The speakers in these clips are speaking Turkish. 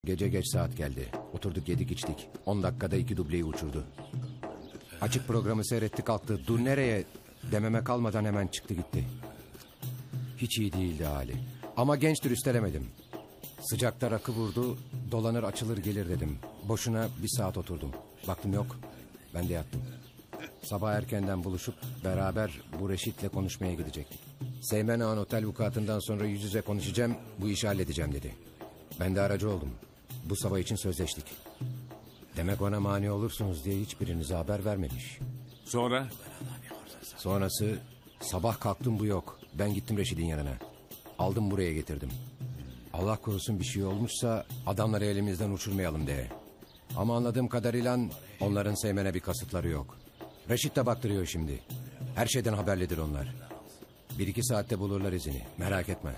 Gece geç saat geldi. Oturduk yedik içtik. 10 dakikada 2 dubleyi uçurdu. Açık programı seyretti kalktı. Dur nereye dememe kalmadan hemen çıktı gitti. Hiç iyi değildi hali. Ama gençtir üstelemedim. Sıcakta rakı vurdu. Dolanır açılır gelir dedim. Boşuna 1 saat oturdum. Baktım yok. Ben de yattım. Sabah erkenden buluşup beraber bu Reşit'le konuşmaya gidecektik. Seymen Ağa'nın otel vukuatından sonra yüz yüze konuşacağım. Bu işi halledeceğim dedi. Ben de aracı oldum. Bu sabah için sözleştik. Demek ona mani olursunuz diye hiçbirinize haber vermemiş. Sonra? Sonrası sabah kalktım bu yok. Ben gittim Reşit'in yanına. Aldım buraya getirdim. Allah korusun bir şey olmuşsa adamları elimizden uçurmayalım diye. Ama anladığım kadarıyla onların Seymen'e bir kasıtları yok. Reşit de baktırıyor şimdi. Her şeyden haberlidir onlar. 1-2 saatte bulurlar izini. Merak etme.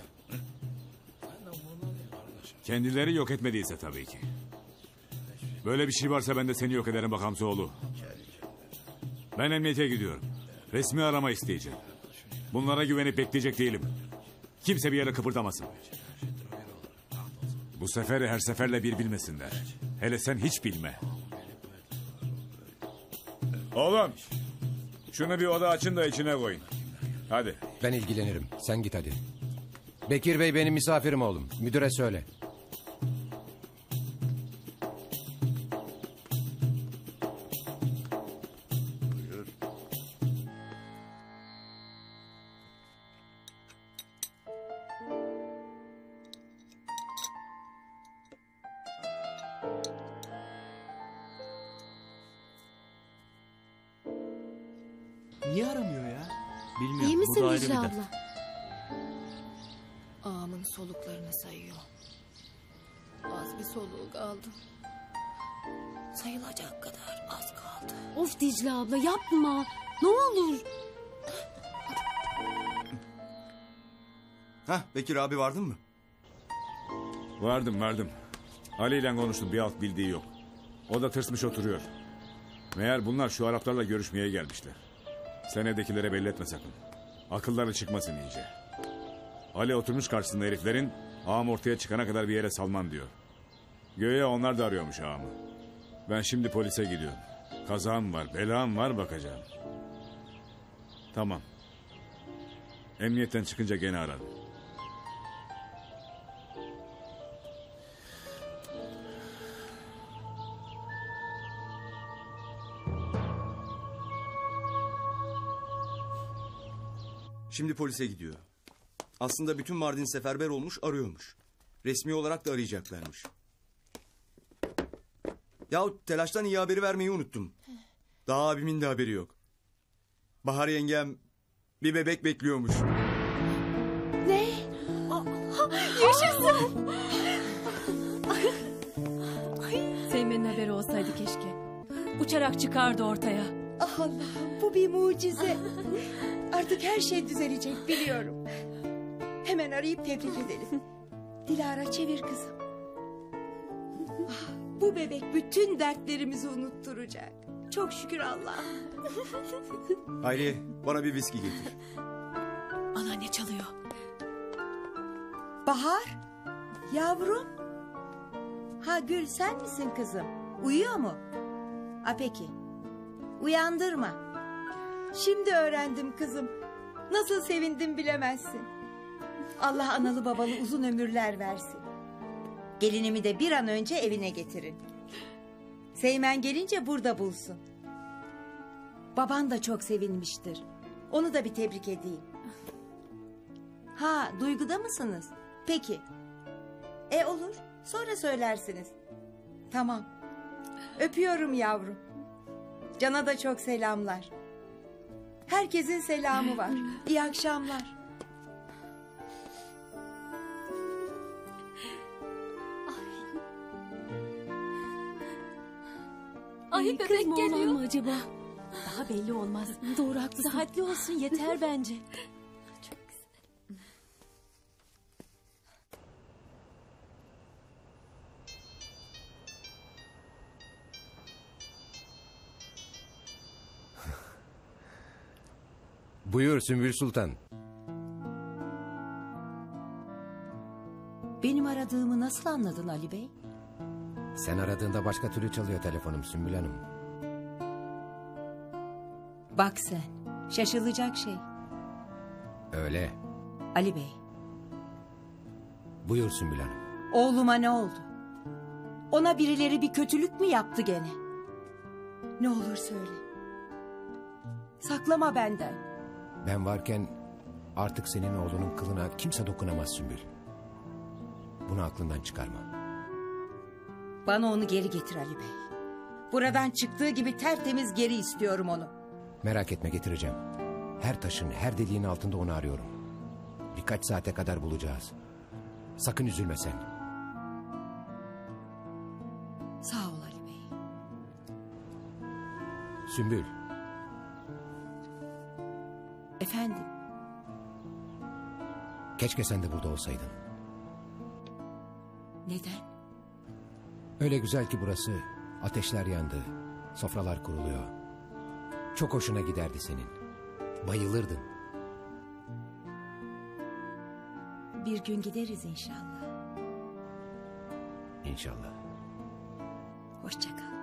Kendileri yok etmediyse tabii ki. Böyle bir şey varsa ben de seni yok ederim bak Hamzoğlu. Ben emniyete gidiyorum. Resmi arama isteyeceğim. Bunlara güvenip bekleyecek değilim. Kimse bir yere kıpırdamasın. Bu seferi her seferle bir bilmesinler. Hele sen hiç bilme. Oğlum, şunu bir oda açın da içine koyun. Hadi. Ben ilgilenirim. Sen git hadi. Bekir Bey benim misafirim oğlum. Müdüre söyle. Niye aramıyor ya? Bilmiyorum. İyi misin bu da ayrı Dicle bir dert. abla? Ağamın soluklarını sayıyor. Az bir soluğu kaldı. Sayılacak kadar az kaldı. Of Dicle abla yapma. Ne olur. Hah, Bekir abi vardın mı? Vardım. Ali ile konuştum, bir alt bildiği yok. O da tırsmış oturuyor. Meğer bunlar şu Araplarla görüşmeye gelmişler. Sen evdekilere belli etme sakın. Akılları çıkmasın iyice. Ali oturmuş karşısında heriflerin, ağam ortaya çıkana kadar bir yere salmam diyor. Göğe onlar da arıyormuş ağamı. Ben şimdi polise gidiyorum. Kazam var, belam var, bakacağım. Tamam. Emniyetten çıkınca gene ararım. Şimdi polise gidiyor. Aslında bütün Mardin seferber olmuş, arıyormuş. Resmi olarak da arayacaklarmış. Yahu telaştan iyi haberi vermeyi unuttum. Daha abimin de haberi yok. Bahar yengem bir bebek bekliyormuş. Ne? Yaşasın. Seymen'in haberi olsaydı keşke. Uçarak çıkardı ortaya. Ah Allah'ım, bu bir mucize. Artık her şey düzelecek biliyorum. Hemen arayıp tebrik edelim. Dilara çevir kızım. Ah, bu bebek bütün dertlerimizi unutturacak. Çok şükür Allah'ım. Hayri bana bir viski getir. Anneanne çalıyor. Bahar, yavrum. Ha Gül, sen misin kızım? Uyuyor mu? Ha peki. Uyandırma. Şimdi öğrendim kızım. Nasıl sevindim bilemezsin. Allah analı babalı uzun ömürler versin. Gelinimi de bir an önce evine getirin. Seymen gelince burada bulsun. Baban da çok sevinmiştir. Onu da bir tebrik edeyim. Ha, Duygu'da mısınız? Peki. Olur. Sonra söylersiniz. Tamam. Öpüyorum yavrum. Can'a da çok selamlar. Herkesin selamı var. İyi akşamlar. Ay Kız bebek mı oğlan geliyor. mı acaba? Daha belli olmaz. Doğru haklısın. Saatli olsun yeter bence. Buyur Sümbül Sultan. Benim aradığımı nasıl anladın Ali Bey? Sen aradığında başka türlü çalıyor telefonum Sümbül Hanım. Bak sen, şaşılacak şey. Öyle. Ali Bey, Buyur Sümbül Hanım. oğluma ne oldu? Ona birileri bir kötülük mü yaptı gene? Ne olur söyle. Saklama benden. Ben varken artık senin oğlunun kılına kimse dokunamaz Sümbül. Bunu aklından çıkarma. Bana onu geri getir Ali Bey. Buradan çıktığı gibi tertemiz geri istiyorum onu. Merak etme, getireceğim. Her taşın, her deliğin altında onu arıyorum. Birkaç saate kadar bulacağız. Sakın üzülme sen. Sağ ol Ali Bey. Sümbül, Efendim, keşke sen de burada olsaydın. neden? Öyle güzel ki burası. Ateşler yandı. Sofralar kuruluyor. Çok hoşuna giderdi senin. Bayılırdın. Bir gün gideriz inşallah. İnşallah. Hoşça kal.